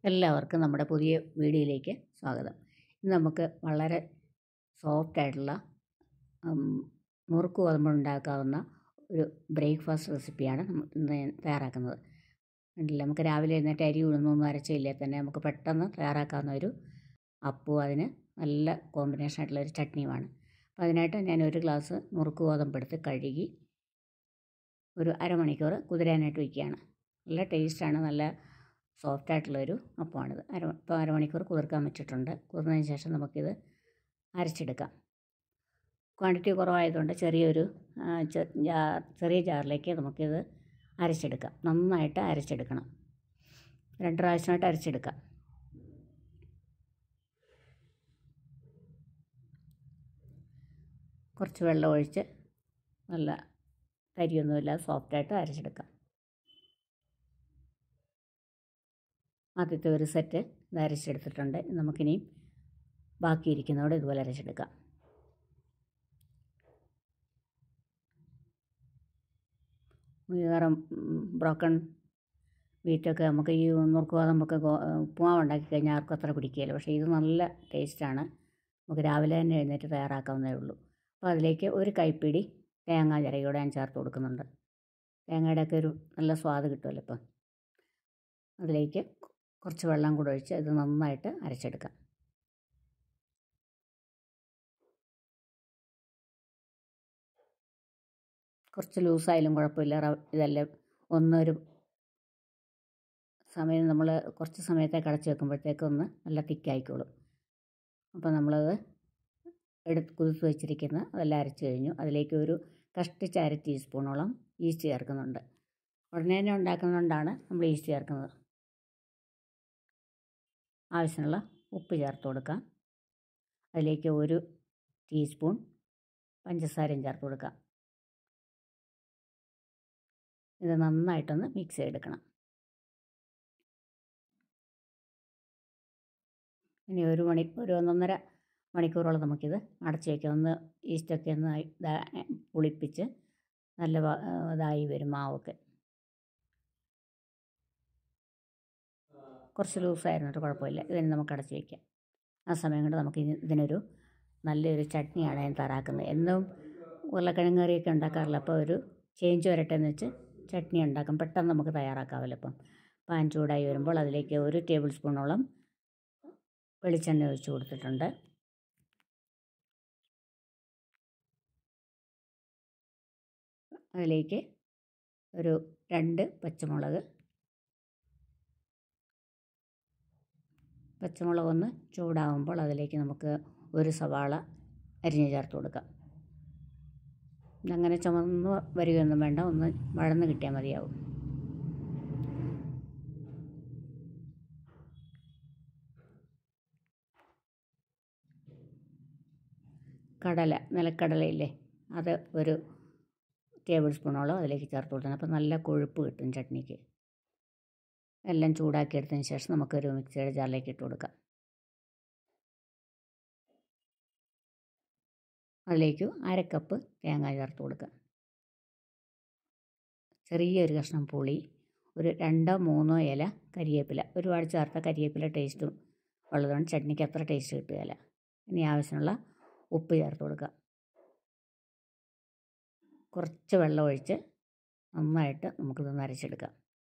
എല്ലാവർക്കും നമ്മുടെ പുതിയ വീഡിയോയിലേക്ക് സ്വാഗതം. ഇന്ന് നമുക്ക് വളരെ സോഫ്റ്റായിട്ടുള്ള നുറുക്ക് ഗോതമ്പ് ഉണ്ടാക്കാവുന്ന ഒരു ബ്രേക്ക്ഫാസ്റ്റ് റെസിപ്പിയാണ് ഇന്ന് തയ്യാറാക്കുന്നത്. കണ്ടില്ല, നമുക്ക് രാവിലെ എഴുന്നേറ്റ് അരി ഉഴുന്നൊന്നും അരച്ചില്ലേ തന്നെ നമുക്ക് പെട്ടെന്ന് തയ്യാറാക്കാവുന്ന ഒരു അപ്പവും അതിന് നല്ല കോമ്പിനേഷൻ ആയിട്ടുള്ള ഒരു ചട്നിയുമാണ്. അപ്പോൾ അതിനായിട്ട് ഞാൻ ഒരു ഗ്ലാസ് നുറുക്ക് ഗോതമ്പ് എടുത്ത് കഴുകി ഒരു അരമണിക്കൂർ കുതിരാനായിട്ട് വയ്ക്കുകയാണ്. നല്ല ടേസ്റ്റാണ്, നല്ല സോഫ്റ്റായിട്ടുള്ളൊരു അപ്പമാണിത്. ഇപ്പോൾ അരമണിക്കൂർ കുതിർക്കാൻ വെച്ചിട്ടുണ്ട്. കുതിർന്നതിന് ശേഷം നമുക്കിത് അരച്ചെടുക്കാം. ക്വാണ്ടിറ്റി കുറവായതുകൊണ്ട് ചെറിയ ജാറിലേക്ക് നമുക്കിത് അരച്ചെടുക്കാം. നന്നായിട്ട് അരച്ചെടുക്കണം. 2 പ്രാവശ്യമായിട്ട് അരച്ചെടുക്കാം. കുറച്ച് വെള്ളം ഒഴിച്ച് നല്ല തരിയൊന്നുമില്ലാതെ സോഫ്റ്റായിട്ട് അരച്ചെടുക്കാം. ആദ്യത്തെ ഒരു സെറ്റ് ഇത് അരച്ചെടുത്തിട്ടുണ്ട്. നമുക്കിനിയും ബാക്കിയിരിക്കുന്നതോടെ ഇതുപോലെ അരച്ചെടുക്കാം. വേറെ ബ്രോക്കൺ വീറ്റൊക്കെ നമുക്ക് ഈ നുറുക്ക് ഗോതമ്പൊക്കെ ഉപ്പുമാവ് ഉണ്ടാക്കി കഴിഞ്ഞാൽ ആർക്കും അത്ര പിടിക്കുകയില്ല. പക്ഷേ ഇത് നല്ല ടേസ്റ്റാണ്. നമുക്ക് രാവിലെ തന്നെ എഴുന്നേറ്റ് തയ്യാറാക്കാവുന്നതേ ഉള്ളൂ. അപ്പോൾ അതിലേക്ക് ഒരു കൈപ്പിടി തേങ്ങ ചിരകിയോടെ ഞാൻ ചേർത്ത് കൊടുക്കുന്നുണ്ട്. തേങ്ങയുടെയൊക്കെ ഒരു നല്ല സ്വാദ് കിട്ടുമല്ലോ. ഇപ്പം അതിലേക്ക് കുറച്ച് വെള്ളം കൂടെ ഒഴിച്ച് ഇത് നന്നായിട്ട് അരച്ചെടുക്കാം. കുറച്ച് ലൂസായാലും കുഴപ്പമില്ല. ഇതെല്ലാം ഒരു സമയം നമ്മൾ കുറച്ച് സമയത്തേക്ക് അടച്ച് വെക്കുമ്പോഴത്തേക്കൊന്ന് നല്ല തിക്കായിക്കോളും. അപ്പോൾ നമ്മളത് കുതിർത്ത് വെച്ചിരിക്കുന്ന അതെല്ലാം അരച്ച് കഴിഞ്ഞു. അതിലേക്ക് ഒരു കഷ്ടിച്ച് 1/2 ടീസ്പൂണോളം ഈസ്റ്റ് ചേർക്കുന്നുണ്ട്. ഉടനെ തന്നെ ഉണ്ടാക്കുന്നതുകൊണ്ടാണ് നമ്മൾ ഈസ്റ്റ് ചേർക്കുന്നത്. ആവശ്യമുള്ള ഉപ്പ് ചേർത്ത് കൊടുക്കാം. അതിലേക്ക് 1 ടീസ്പൂൺ പഞ്ചസാരയും ചേർത്ത് കൊടുക്കാം. ഇത് നന്നായിട്ടൊന്ന് മിക്സ് ചെയ്തെടുക്കണം. ഇനി 1.5 മണിക്കൂറോളം നമുക്കിത് അടച്ച് വയ്ക്കാം. ഈസ്റ്റൊക്കെ ഒന്ന് പുളിപ്പിച്ച് നല്ല ഇതായി വരും. മാവൊക്കെ കുറച്ച് ലൂസായിരുന്നിട്ട് കുഴപ്പമില്ല. ഇതിന് നമുക്ക് അടച്ച് വയ്ക്കാം. ആ സമയം കൊണ്ട് നമുക്ക് ഇതിനൊരു നല്ലൊരു ചട്നിയാണ് ഞാൻ തയ്യാറാക്കുന്നത്. എന്നും ഉരുളക്കിഴങ്ങ് കറിയൊക്കെ ഉണ്ടാക്കാറില്ല. അപ്പോൾ ഒരു ചേഞ്ച് വരട്ടെ എന്ന് വെച്ച് ചട്നി ഉണ്ടാക്കും. പെട്ടെന്ന് നമുക്ക് തയ്യാറാക്കാമല്ലോ. ഇപ്പം പാൻ ചൂടായി വരുമ്പോൾ അതിലേക്ക് 1 ടേബിൾ സ്പൂണോളം വെളിച്ചെണ്ണ ഒഴിച്ച് കൊടുത്തിട്ടുണ്ട്. അതിലേക്ക് ഒരു 2 പച്ചമുളകൊന്ന് ചൂടാകുമ്പോൾ അതിലേക്ക് നമുക്ക് 1 സവാള അരിഞ്ഞ് ചേർത്ത് കൊടുക്കാം. അങ്ങനെ ചുമന്ന് വരികയൊന്നും വേണ്ട, ഒന്ന് വഴന്ന് കിട്ടിയാൽ മതിയാവും. നിലക്കടലയില്ലേ, അത് 1 ടേബിൾ സ്പൂണോളം അതിലേക്ക് ചേർത്ത് കൊടുക്കണം. അപ്പോൾ നല്ല കൊഴുപ്പ് കിട്ടും ചട്നിക്ക്. എല്ലാം ചൂടാക്കിയെടുത്തതിന് ശേഷം നമുക്കൊരു മിക്സിയുടെ ജാറിലേക്ക് ഇട്ട് കൊടുക്കാം. അതിലേക്ക് 1/2 കപ്പ് തേങ്ങ ചേർത്ത് കൊടുക്കാം. ചെറിയൊരു കഷ്ണം പുളി, ഒരു 2-3 ഇല കരിവേപ്പില. ഒരുപാട് ചേർത്ത കരിവേപ്പില ടേസ്റ്റും ഉള്ളതുകൊണ്ട് ചട്നിക്ക് അത്ര ടേസ്റ്റ് കിട്ടുകയില്ല. ഇനി ആവശ്യമുള്ള ഉപ്പ് ചേർത്ത് കൊടുക്കാം. കുറച്ച് വെള്ളം ഒഴിച്ച് നന്നായിട്ട് നമുക്കിതൊന്ന് അരച്ചെടുക്കാം.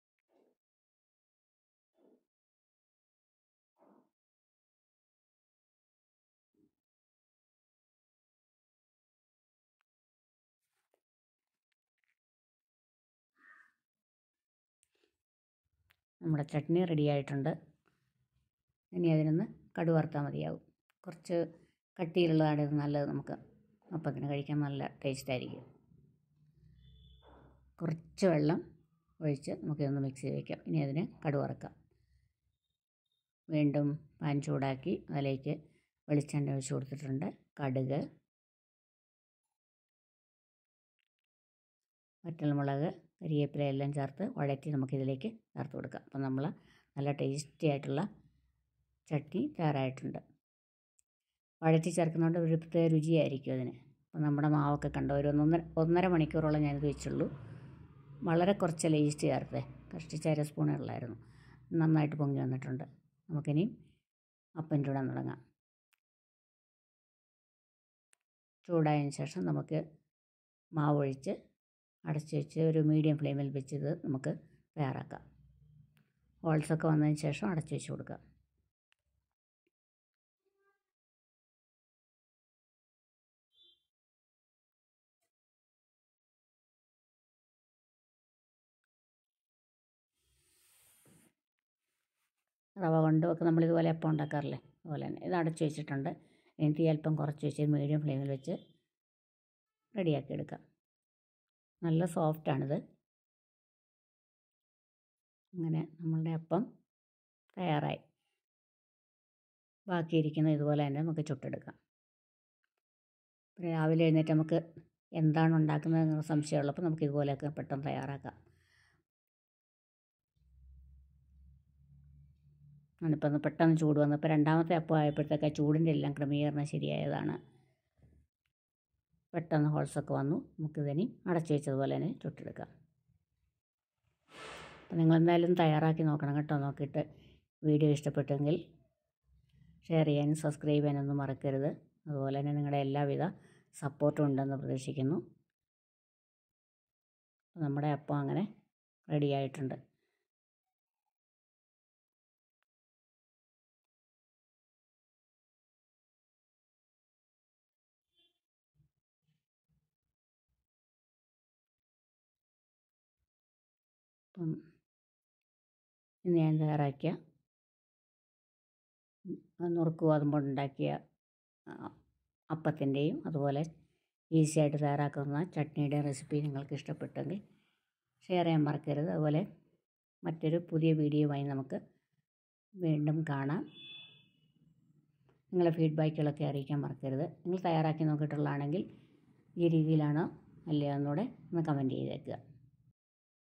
നമ്മുടെ ചട്നി റെഡി ആയിട്ടുണ്ട്. ഇനി അതിനൊന്ന് കടുക് വറുത്താൽ മതിയാവും. കുറച്ച് കട്ടിയിലുള്ളതാണ് ഇത് നല്ലത്. നമുക്ക് അപ്പത്തിന് കഴിക്കാൻ നല്ല ടേസ്റ്റായിരിക്കും. കുറച്ച് വെള്ളം ഒഴിച്ച് നമുക്കിതൊന്ന് മിക്സ് ചെയ്ത് വയ്ക്കാം. ഇനി അതിന് കടുക് വറുക്കാം. വീണ്ടും പാൻ ചൂടാക്കി അതിലേക്ക് വെളിച്ചെണ്ണ ഒഴിച്ച് കൊടുത്തിട്ടുണ്ട്. കടുക്, വറ്റൽമുളക്, കരിവേപ്പില എല്ലാം ചേർത്ത് വഴറ്റി നമുക്കിതിലേക്ക് ചേർത്ത് കൊടുക്കാം. അപ്പം നമ്മൾ നല്ല ടേസ്റ്റി ആയിട്ടുള്ള ചട്നി തയ്യാറായിട്ടുണ്ട്. വഴറ്റി ചേർക്കുന്നതുകൊണ്ട് ഒരു പ്രത്യേക രുചിയായിരിക്കും അതിന്. അപ്പം നമ്മുടെ മാവൊക്കെ കണ്ടോ, ഒരു 1.5 മണിക്കൂറോളം ഞാനിത് വെച്ചുള്ളൂ. വളരെ കുറച്ചല്ലേ ഈസ്റ്റ് ചേർത്തേ, കഷ്ടിച്ച് 1/2 സ്പൂണേ ഉള്ളായിരുന്നു. നന്നായിട്ട് പൊങ്ങി വന്നിട്ടുണ്ട്. നമുക്കിനി അപ്പം ചൂടാൻ തുടങ്ങാം. ചൂടായതിന് ശേഷം നമുക്ക് മാവ് ഒഴിച്ച് അടച്ച് വെച്ച് ഒരു മീഡിയം ഫ്ലെയിമിൽ വെച്ച് ഇത് നമുക്ക് തയ്യാറാക്കാം. ഹോൾസൊക്കെ വന്നതിന് ശേഷം അടച്ച് വെച്ച് കൊടുക്കാം. റവ കൊണ്ടുമൊക്കെ നമ്മളിതുപോലെ അപ്പം ഉണ്ടാക്കാറില്ലേ, അതുപോലെ തന്നെ ഇത് അടച്ച് വെച്ചിട്ടുണ്ട്. ഇനി തീ അല്പം കുറച്ച് വെച്ച് മീഡിയം ഫ്ലെയിമിൽ വെച്ച് റെഡിയാക്കി എടുക്കാം. നല്ല സോഫ്റ്റാണിത്. അങ്ങനെ നമ്മളുടെ അപ്പം തയ്യാറായി. ബാക്കിയിരിക്കുന്ന ഇതുപോലെ തന്നെ നമുക്ക് ചുട്ടെടുക്കാം. രാവിലെ എഴുന്നേറ്റ് നമുക്ക് എന്താണ് ഉണ്ടാക്കുന്നതെന്ന് സംശയമുള്ളപ്പോൾ നമുക്ക് ഇതുപോലെയൊക്കെ പെട്ടെന്ന് തയ്യാറാക്കാം. ഞാനിപ്പോൾ പെട്ടെന്ന് ചൂട് വന്നപ്പോൾ രണ്ടാമത്തെ അപ്പം ആയപ്പോഴത്തേക്ക് ചൂടിൻ്റെ എല്ലാം ക്രമീകരണം ശരിയായതാണ്. പെട്ടെന്ന് ഹോൾസൊക്കെ വന്നു. നമുക്കിതിനി അടച്ചു വെച്ചതുപോലെ തന്നെ ചുട്ടെടുക്കാം. അപ്പോൾ നിങ്ങളെന്തായാലും തയ്യാറാക്കി നോക്കണം കേട്ടോ. നോക്കിയിട്ട് വീഡിയോ ഇഷ്ടപ്പെട്ടെങ്കിൽ ഷെയർ ചെയ്യാനും സബ്സ്ക്രൈബ് ചെയ്യാനൊന്നും മറക്കരുത്. അതുപോലെ തന്നെ നിങ്ങളുടെ എല്ലാവിധ സപ്പോർട്ടും ഉണ്ടെന്ന് പ്രതീക്ഷിക്കുന്നു. നമ്മുടെ അപ്പം അങ്ങനെ റെഡിയായിട്ടുണ്ട്. അപ്പം ഇന്ന് ഞാൻ തയ്യാറാക്കിയ നുറുക്ക് ഗോതമ്പ് കൊണ്ടുണ്ടാക്കിയ അപ്പത്തിൻ്റെയും അതുപോലെ ഈസി ആയിട്ട് തയ്യാറാക്കുന്ന ചട്നിയുടെ റെസിപ്പി നിങ്ങൾക്ക് ഇഷ്ടപ്പെട്ടെങ്കിൽ ഷെയർ ചെയ്യാൻ മറക്കരുത്. അതുപോലെ മറ്റൊരു പുതിയ വീഡിയോയുമായി നമുക്ക് വീണ്ടും കാണാം. നിങ്ങളുടെ ഫീഡ്ബാക്കുകളൊക്കെ അറിയിക്കാൻ മറക്കരുത്. നിങ്ങൾ തയ്യാറാക്കി നോക്കിയിട്ടുള്ളതാണെങ്കിൽ ഈ രീതിയിലാണോ അല്ലയോ എന്നൂടെ ഒന്ന് കമൻറ്റ് ചെയ്തേക്കുക.